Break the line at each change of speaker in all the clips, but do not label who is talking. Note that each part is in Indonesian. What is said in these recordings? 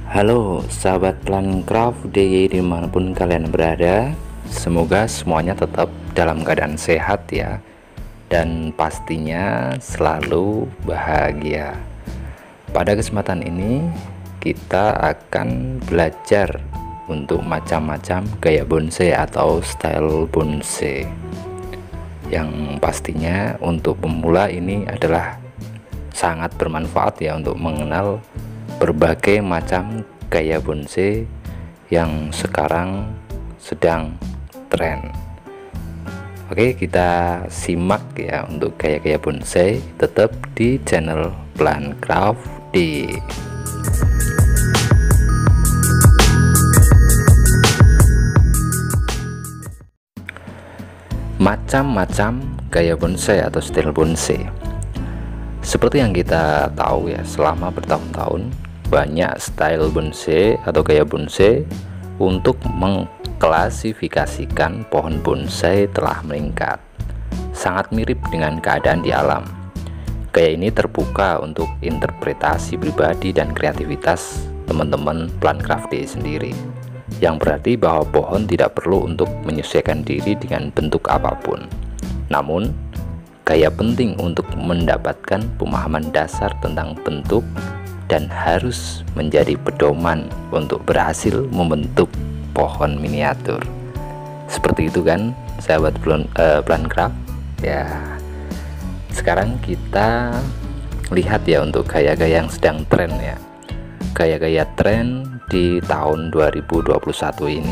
Halo sahabat Plancraft DIY dimanapun kalian berada, semoga semuanya tetap dalam keadaan sehat ya, dan pastinya selalu bahagia. Pada kesempatan ini kita akan belajar untuk macam-macam gaya bonsai atau style bonsai, yang pastinya untuk pemula ini adalah sangat bermanfaat ya untuk mengenal berbagai macam gaya bonsai yang sekarang sedang tren. Oke, kita simak ya untuk gaya-gaya bonsai tetap di channel Plancraft D. Macam-macam gaya bonsai atau style bonsai. Seperti yang kita tahu ya, selama bertahun-tahun banyak style bonsai atau gaya bonsai untuk mengklasifikasikan pohon bonsai telah meningkat. Sangat mirip dengan keadaan di alam. Gaya ini terbuka untuk interpretasi pribadi dan kreativitas teman-teman Plancraft sendiri, yang berarti bahwa pohon tidak perlu untuk menyesuaikan diri dengan bentuk apapun. Namun, gaya penting untuk mendapatkan pemahaman dasar tentang bentuk dan harus menjadi pedoman untuk berhasil membentuk pohon miniatur. Seperti itu kan sahabat Plancraft ya. Sekarang kita lihat ya untuk gaya-gaya yang sedang tren ya, gaya-gaya tren di tahun 2021 ini.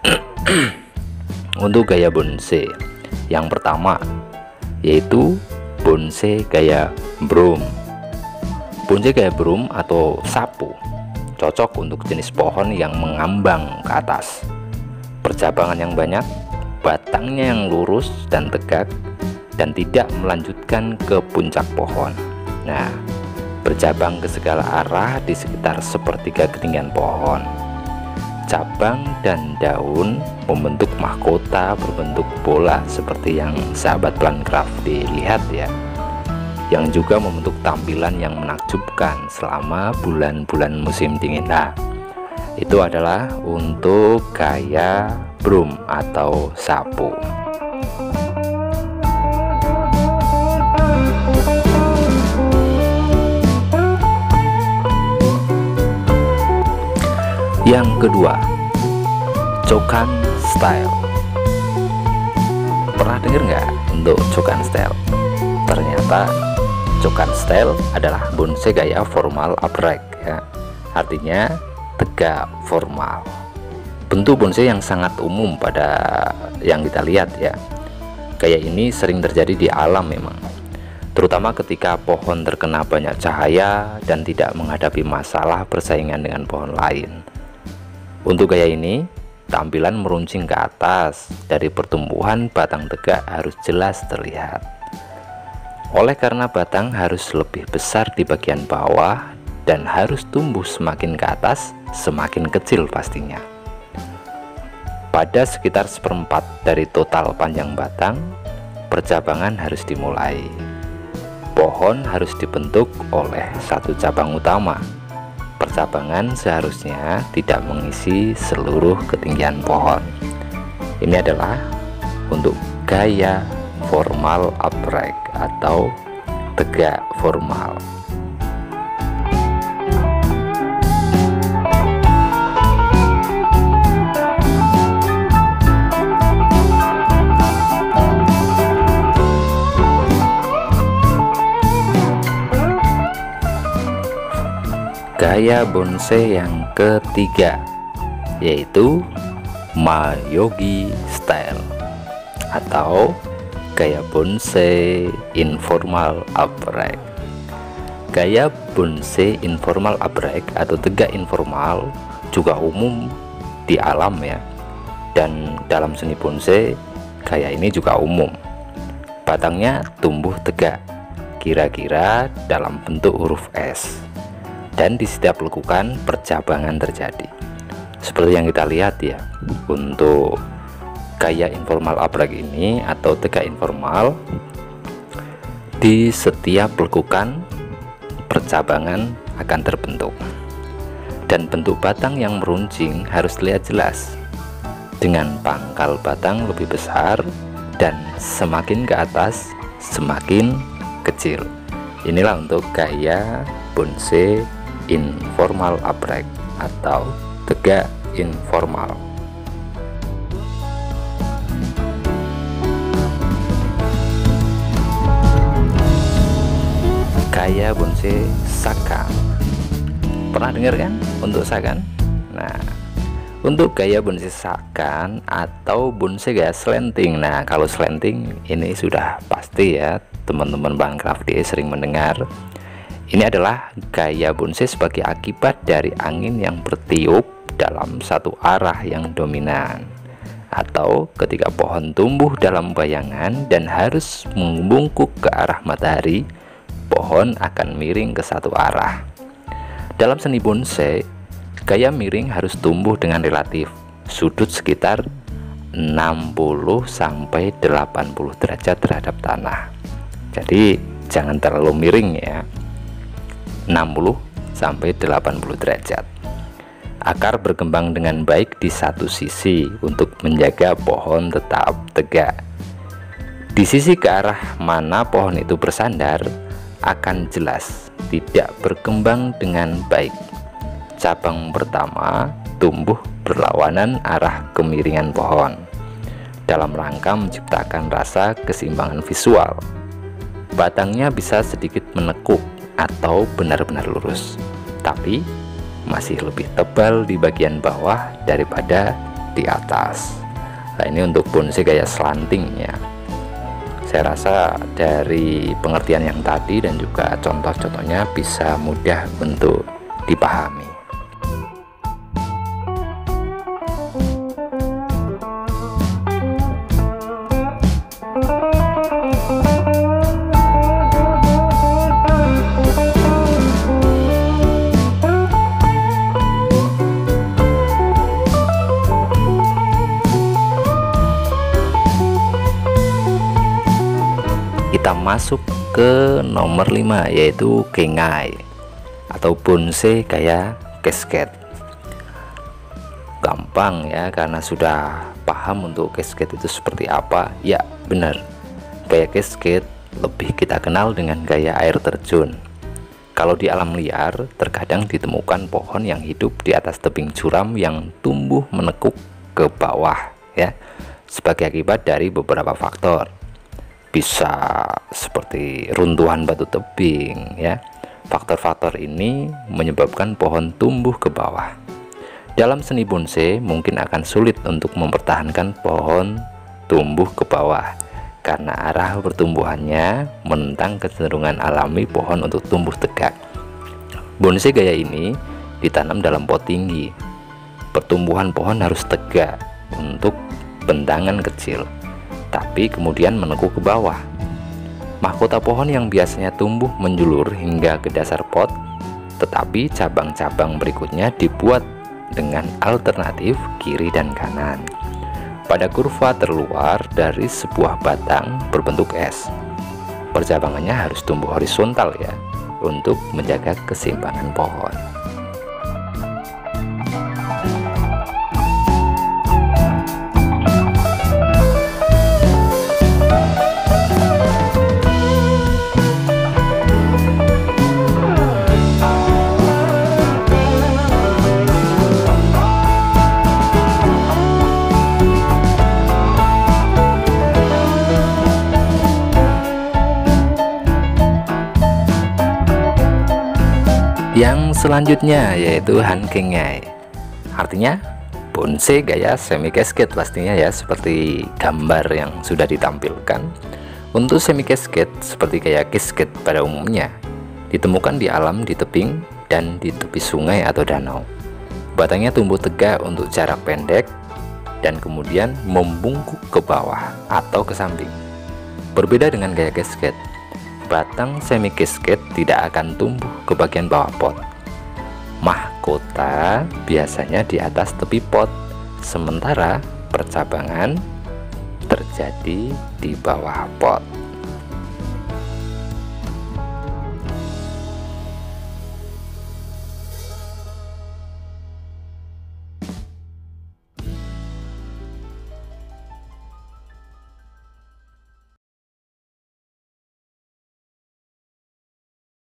Untuk gaya bonsai yang pertama yaitu bonsai gaya broom. Bonsai gaya broom atau sapu cocok untuk jenis pohon yang mengambang ke atas, bercabangan yang banyak, batangnya yang lurus dan tegak, dan tidak melanjutkan ke puncak pohon. Nah, bercabang ke segala arah di sekitar sepertiga ketinggian pohon. Cabang dan daun membentuk mahkota berbentuk bola seperti yang sahabat Plancraft dilihat ya, yang juga membentuk tampilan yang menakjubkan selama bulan-bulan musim dingin. Nah, itu adalah untuk gaya broom atau sapu. Yang kedua, cokan style. Pernah dengar nggak untuk cokan style? Ternyata cokan style adalah bonsai gaya formal upright ya, artinya tegak formal. Bentuk bonsai yang sangat umum pada yang kita lihat ya. Gaya ini sering terjadi di alam memang, terutama ketika pohon terkena banyak cahaya dan tidak menghadapi masalah persaingan dengan pohon lain. Untuk gaya ini, tampilan meruncing ke atas dari pertumbuhan batang tegak harus jelas terlihat. Oleh karena batang harus lebih besar di bagian bawah dan harus tumbuh semakin ke atas, semakin kecil pastinya. Pada sekitar seperempat dari total panjang batang, percabangan harus dimulai. Pohon harus dibentuk oleh satu cabang utama. Percabangan seharusnya tidak mengisi seluruh ketinggian pohon. Ini adalah untuk gaya formal upright atau tegak formal. Gaya bonsai yang ketiga yaitu Mayogi style atau gaya bonsai informal upright. Gaya bonsai informal upright atau tegak informal juga umum di alam ya, dan dalam seni bonsai gaya ini juga umum. Batangnya tumbuh tegak kira-kira dalam bentuk huruf S, dan di setiap lekukan percabangan terjadi seperti yang kita lihat ya. Untuk gaya informal upright ini atau tegak informal, di setiap lekukan percabangan akan terbentuk dan bentuk batang yang meruncing harus terlihat jelas, dengan pangkal batang lebih besar dan semakin ke atas semakin kecil. Inilah untuk gaya bonsai informal upright atau tegak informal. Gaya bonsai sakan. Pernah dengar kan untuk sakan? Nah, untuk gaya bonsai sakan atau bonsai gaya slanting. Nah, kalau slanting ini sudah pasti ya, teman-teman Bancraft DE sering mendengar. Ini adalah gaya bonsai sebagai akibat dari angin yang bertiup dalam satu arah yang dominan, atau ketika pohon tumbuh dalam bayangan dan harus membungkuk ke arah matahari, pohon akan miring ke satu arah. Dalam seni bonsai, gaya miring harus tumbuh dengan relatif sudut sekitar 60-80 derajat terhadap tanah. Jadi jangan terlalu miring ya, 60-80 derajat. Akar berkembang dengan baik di satu sisi untuk menjaga pohon tetap tegak. Di sisi ke arah mana pohon itu bersandar akan jelas tidak berkembang dengan baik. Cabang pertama tumbuh berlawanan arah kemiringan pohon dalam rangka menciptakan rasa keseimbangan visual. Batangnya bisa sedikit menekuk atau benar-benar lurus, tapi masih lebih tebal di bagian bawah daripada di atas. Nah, ini untuk bonsai gaya slanting ya. Saya rasa dari pengertian yang tadi dan juga contoh-contohnya bisa mudah untuk dipahami. Kita masuk ke nomor 5, yaitu kengai atau bonsai gaya cascade. Gampang ya, karena sudah paham untuk cascade itu seperti apa. Ya benar, gaya cascade lebih kita kenal dengan gaya air terjun. Kalau di alam liar terkadang ditemukan pohon yang hidup di atas tebing curam yang tumbuh menekuk ke bawah ya, sebagai akibat dari beberapa faktor. Bisa seperti runtuhan batu tebing ya. Faktor-faktor ini menyebabkan pohon tumbuh ke bawah. Dalam seni bonsai mungkin akan sulit untuk mempertahankan pohon tumbuh ke bawah karena arah pertumbuhannya menentang kecenderungan alami pohon untuk tumbuh tegak. Bonsai gaya ini ditanam dalam pot tinggi. Pertumbuhan pohon harus tegak untuk bentangan kecil, tapi kemudian menekuk ke bawah. Mahkota pohon yang biasanya tumbuh menjulur hingga ke dasar pot, tetapi cabang-cabang berikutnya dibuat dengan alternatif kiri dan kanan pada kurva terluar dari sebuah batang berbentuk S. Percabangannya harus tumbuh horizontal ya, untuk menjaga keseimbangan pohon. Yang selanjutnya yaitu hankengai, artinya bonsai gaya semi cascade pastinya ya, seperti gambar yang sudah ditampilkan. Untuk semi cascade seperti gaya cascade pada umumnya ditemukan di alam di tebing dan di tepi sungai atau danau. Batangnya tumbuh tegak untuk jarak pendek dan kemudian membungkuk ke bawah atau ke samping. Berbeda dengan gaya cascade, batang semi cascade tidak akan tumbuh ke bagian bawah pot. Mahkota biasanya di atas tepi pot, sementara percabangan terjadi di bawah pot.